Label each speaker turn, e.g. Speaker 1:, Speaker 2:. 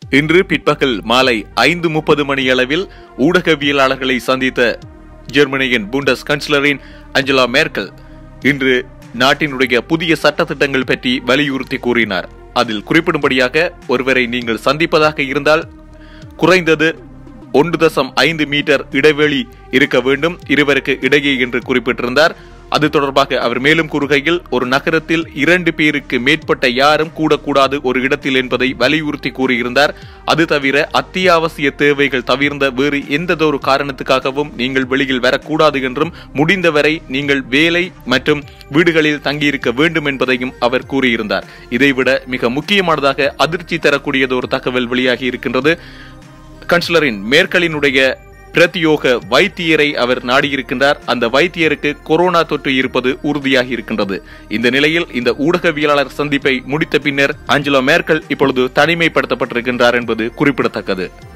Speaker 1: இன்று பிற்பகல் மாலை 5:30 மணியளவில் ஊடகவியலாளர்களை சந்தித்த ஜெர்மனியின் புண்டஸ் கான்சலரின் அஞ்சலா மேர்க்கல் இன்று நாட்டினுடைய புதிய சட்டத்திட்டங்கள் பற்றி வலியுறுத்தி கூறினார். அதில் குறிப்பிடும்படியாக, ஒருவரை நீங்கள் சந்திப்பதாக இருந்தால் குறைந்தது 1.5 மீட்டர் இடைவெளி இருக்க வேண்டும் இருவருக்கு இடையே என்று குறிப்பிட்டிருந்தார். அது தொடர்பாக அவர் மேலும் கூறுகையில், ஒரு நகரத்தில் 2 பேருக்கு மேற்பட்ட யாரும் கூடக்கூடாது ஒரு இடத்தில் என்பதை வலியுறுத்தி கூறியிருந்தார். அது தவிர அத்தியாவசிய தேவைகள் தவிர்ந்த வேறு எந்ததொரு காரணத்துக்காகவும் நீங்கள் வெளியில் வரக்கூடாது என்றும், முடிந்தவரை நீங்கள் வேலை மற்றும் வீடுகளில் தங்கியிருக்க வேண்டும் என்பதையும் அவர் கூறியிருந்தார். இதைவிட மிக முக்கியமானதாக அதிர்ச்சி தரக்கூடியது ஒரு தகவல் வெளியாகி இருக்கின்றது. கான்சலரின் மேர்க்கலினுடைய பிரத்யோக வைத்தியரை அவர் நாடியிருக்கின்றார். அந்த வைத்தியருக்கு கொரோனா தொற்று இருப்பது உறுதியாகி இருக்கின்றது. இந்த நிலையில் இந்த ஊடகவியலாளர் சந்திப்பை முடித்த பின்னர் அஞ்சலா மேர்க்கல் இப்பொழுது தனிமைப்படுத்தப்பட்டிருக்கின்றார் என்பது குறிப்பிடத்தக்கது.